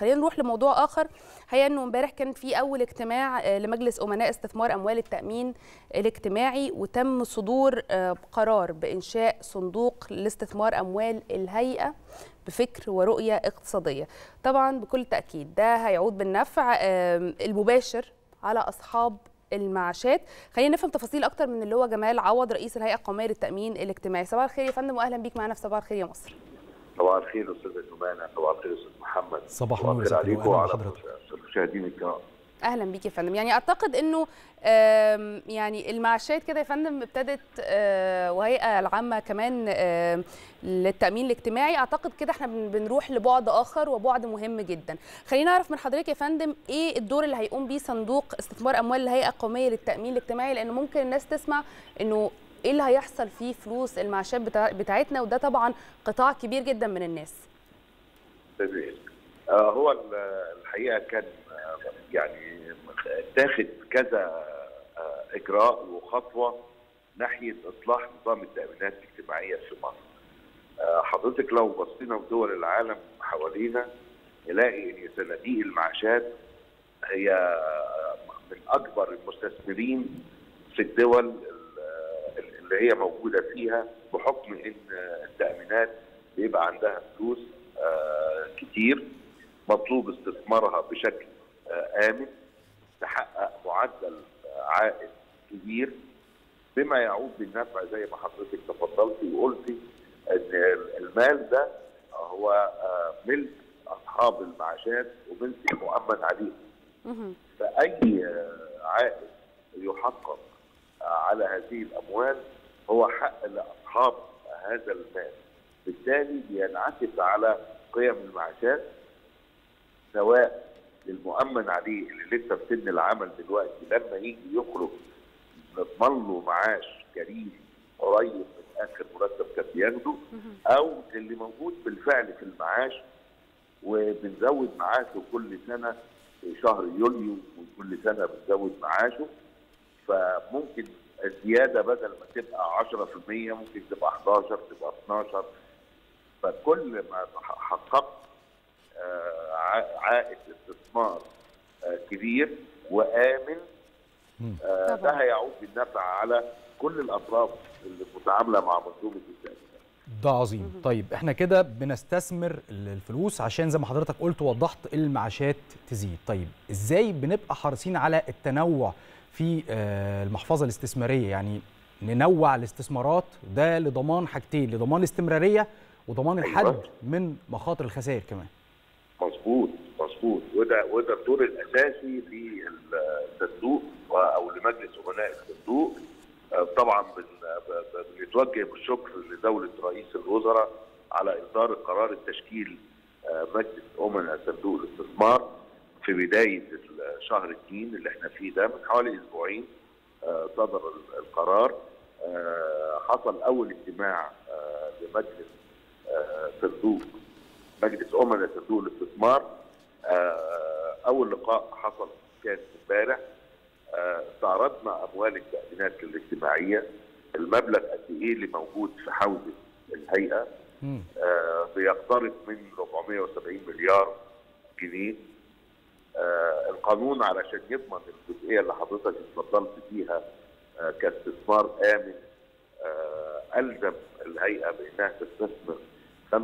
خلينا نروح لموضوع آخر. هي أنه امبارح كان في أول اجتماع لمجلس أمناء استثمار أموال التأمين الاجتماعي، وتم صدور قرار بإنشاء صندوق لاستثمار أموال الهيئة بفكر ورؤية اقتصادية. طبعا بكل تأكيد ده هيعود بالنفع المباشر على أصحاب المعاشات. خلينا نفهم تفاصيل أكتر من اللي هو جمال عوض رئيس الهيئة القومية للتأمين الاجتماعي. صباح الخير يا فندم وأهلا بيك معنا في صباح الخير يا مصر. صباح الخير استاذ جمانة، صباح الخير استاذ محمد، صباح النور عليكم وعلى المشاهدين الكرام. اهلا بيك يا فندم. يعني اعتقد انه يعني المعاشات كده يا فندم ابتدت وهيئه العامه كمان للتامين الاجتماعي، اعتقد كده احنا بنروح لبعد اخر وبعد مهم جدا. خلينا نعرف من حضرتك يا فندم ايه الدور اللي هيقوم بيه صندوق استثمار اموال الهيئه القوميه للتامين الاجتماعي، لانه ممكن الناس تسمع انه ايه اللي هيحصل فيه فلوس المعاشات بتاعتنا، وده طبعا قطاع كبير جدا من الناس. هو الحقيقه كان يعني تاخد كذا اجراء وخطوه ناحيه اصلاح نظام التامينات الاجتماعيه في مصر. حضرتك لو بصينا في دول العالم حوالينا نلاقي ان صناديق المعاشات هي من اكبر المستثمرين في الدول اللي هي موجوده فيها، بحكم ان التامينات بيبقى عندها فلوس كتير مطلوب استثمارها بشكل آمن تحقق معدل عائد كبير، بما يعود بالنفع زي ما حضرتك تفضلتي وقلتي ان المال ده هو ملك اصحاب المعاشات وملك مؤمن عليه. فاي عائد يحقق على هذه الاموال هو حق لاصحاب هذا المال، بالتالي بينعكس على قيم المعاشات، سواء للمؤمن عليه اللي لسه في سن العمل دلوقتي لما يجي يخرج نضمن له معاش كريم قريب من اخر مرتب كان بياخده، او اللي موجود بالفعل في المعاش وبنزود معاشه كل سنه في شهر يوليو، وكل سنه بنزود معاشه، فممكن الزياده بدل ما تبقى 10% ممكن تبقى 11 تبقى 12. فكل ما حققت عائد استثمار كبير وآمن ده هيعود بالنفع على كل الأطراف اللي متعاملة مع منظومة التأمين. ده عظيم. طيب احنا كده بنستثمر الفلوس عشان زي ما حضرتك قلت ووضحت المعاشات تزيد. طيب ازاي بنبقى حريصين على التنوع في المحفظة الاستثمارية؟ يعني ننوع الاستثمارات ده لضمان حاجتين، لضمان الاستمرارية وضمان الحد من مخاطر الخسائر كمان. مظبوط وده الدور الاساسي للصندوق او لمجلس امناء الصندوق. طبعا بنتوجه بالشكر لدوله رئيس الوزراء على اصدار قرار التشكيل مجلس امناء صندوق الاستثمار في بدايه شهر الدين اللي احنا فيه ده. من حوالي اسبوعين صدر القرار. حصل اول اجتماع لمجلس مجلس امناء صندوق الاستثمار. اول لقاء حصل كان امبارح. استعرضنا اموال التامينات الاجتماعيه، المبلغ قد ايه اللي موجود في حوزه الهيئه، بيقترب من 470 مليار جنيه. القانون علشان يضمن الجزئيه اللي حضرتك اتفضلت فيها كاستثمار امن الزم الهيئه بانها تستثمر 75%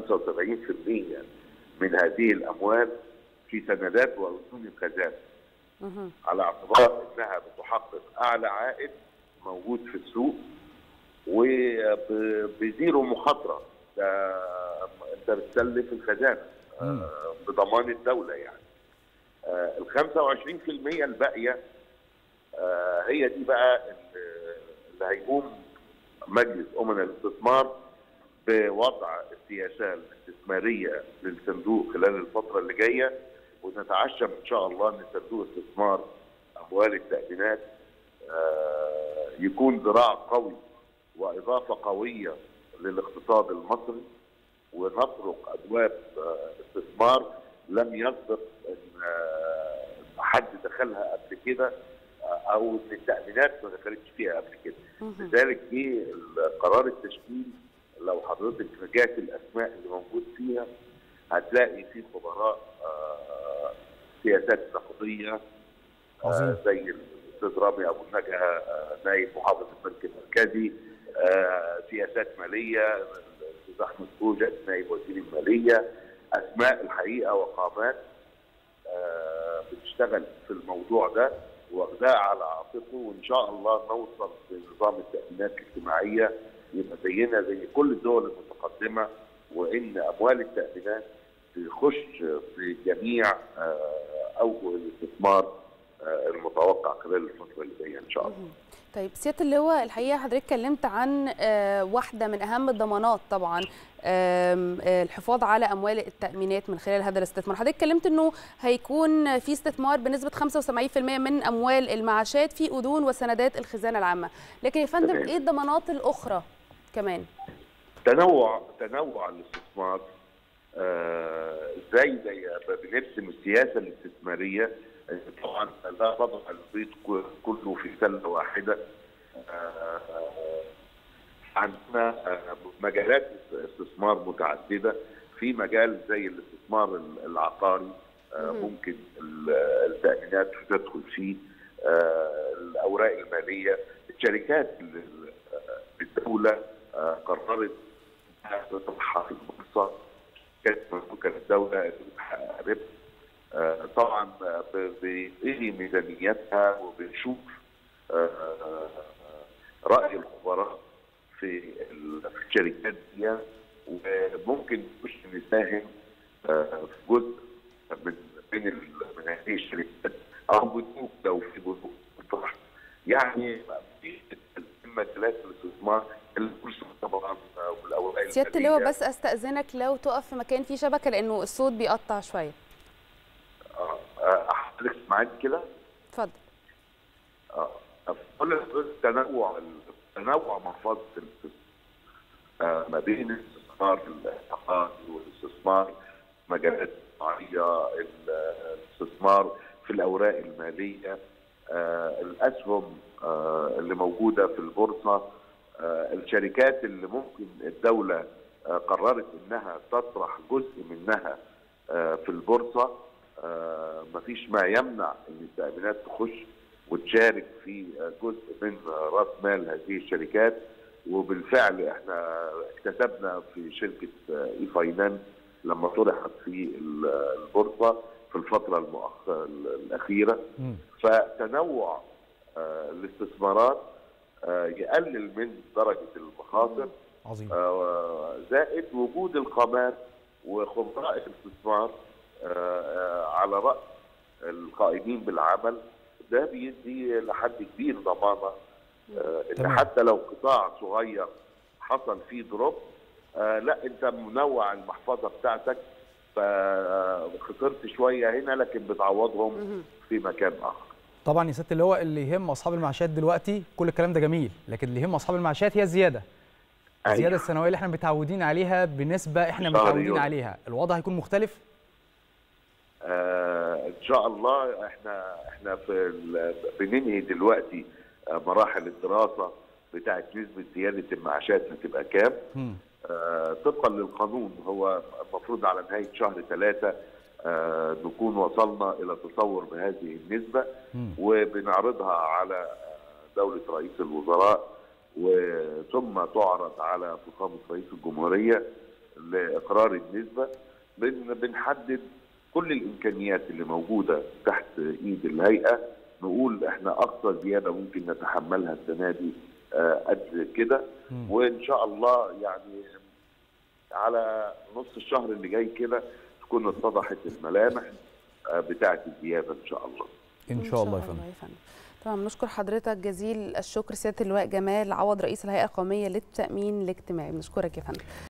من هذه الاموال في سندات ورسوم الخزانه، على اعتبار انها بتحقق اعلى عائد موجود في السوق وبزيرو مخاطره. انت بتسلف الخزانه بضمان الدوله. يعني ال 25% الباقيه هي دي بقى اللي هيقوم مجلس امناء الاستثمار بوضع السياسه الاستثماريه للصندوق خلال الفتره اللي جايه، ونتعشم ان شاء الله ان صندوق استثمار اموال التامينات يكون ذراع قوي واضافه قويه للاقتصاد المصري، ونطرق ابواب استثمار لم يسبق ان حد دخلها قبل كده، او ان التامينات ما دخلتش فيها قبل كده. لذلك جه قرار التشكيل. لو حضرتك رجعت الاسماء اللي موجود فيها هتلاقي في خبراء سياسات نقديه زي الاستاذ رامي ابو النجا نائب محافظ البنك المركزي، سياسات ماليه الاستاذ احمد فوجة نائب وزير الماليه، اسماء الحقيقه وقامات بتشتغل في الموضوع ده واخداه على عاتقه، وان شاء الله نوصل لنظام التامينات الاجتماعيه يبقى زينا زي كل الدول المتقدمه، وان اموال التامينات تخش في جميع اوجه الاستثمار المتوقع خلال الفتره اللي جايه ان شاء الله. طيب سياده اللواء، الحقيقه حضرتك اتكلمت عن واحده من اهم الضمانات طبعا الحفاظ على اموال التامينات من خلال هذا الاستثمار. حضرتك اتكلمت انه هيكون في استثمار بنسبه 75% من اموال المعاشات في اذون وسندات الخزانه العامه، لكن يا فندم ايه الضمانات الاخرى كمان؟ تنوع الاستثمار، ازاي بنرسم السياسه الاستثماريه. طبعا لا تضع البيض كله في سله واحده. عندنا مجالات استثمار متعدده، في مجال زي الاستثمار العقاري ممكن التأمينات تدخل فيه، الاوراق الماليه، الشركات الدوله قررت تطرحها في البورصه، كانت مملوكه للدوله اللي بتحقق ربح. طبعا بنقري ميزانيتها وبنشوف راي الخبراء في الشركات دي، وممكن نساهم في جزء من هذه الشركات او بنوك لو في بنوك طبعا. يعني في مجالات الاستثمار البورصه طبعا والاوراق. سياده اللواء بس استاذنك لو تقف في مكان فيه شبكه لانه الصوت بيقطع شويه. حضرتك معاك كده؟ اتفضل. بقول لك تنوع محفظه الاستثمار ما بين الاستثمار العقاري والاستثمار في مجالات الصناعيه، الاستثمار في الاوراق الماليه، الاسهم اللي موجوده في البورصه، الشركات اللي ممكن الدوله قررت انها تطرح جزء منها في البورصه. مفيش ما يمنع ان التأمينات تخش وتشارك في جزء من راس مال هذه الشركات، وبالفعل احنا اكتسبنا في شركه اي فاينانس لما طرحت في البورصه في الفتره الاخيره. فتنوع الاستثمارات يقلل من درجه المخاطر. عظيم. زائد وجود القامات وخبراء الاستثمار على رأس القائمين بالعمل، ده بيدي لحد كبير ضمانه ان حتى لو قطاع صغير حصل فيه دروب، لا انت منوع المحفظه بتاعتك، فخسرت شويه هنا لكن بتعوضهم في مكان اخر. طبعا يا سياده اللواء، اللي يهم اصحاب المعاشات دلوقتي كل الكلام ده جميل، لكن اللي يهم اصحاب المعاشات هي الزياده. الزياده السنويه اللي احنا متعودين عليها بنسبه احنا متعودين عليها، الوضع هيكون مختلف؟ ان شاء الله. احنا بننهي دلوقتي مراحل الدراسه بتاعت نسبه زياده المعاشات هتبقى كام. طبقا للقانون هو المفروض على نهايه شهر 3 نكون وصلنا الى تصور بهذه النسبه، وبنعرضها على دوله رئيس الوزراء، وثم تعرض على فخامه رئيس الجمهوريه لاقرار النسبه. بنحدد كل الامكانيات اللي موجوده تحت ايد الهيئه، نقول احنا اقصى زياده ممكن نتحملها السنه دي قد كده، وان شاء الله يعني على نص الشهر اللي جاي كده تكون اتضحت الملامح بتاعه الزياده ان شاء الله. ان شاء الله يا فندم. طبعا بنشكر حضرتك جزيل الشكر سياده اللواء جمال عوض رئيس الهيئه القوميه للتامين الاجتماعي. بنشكرك يا فندم.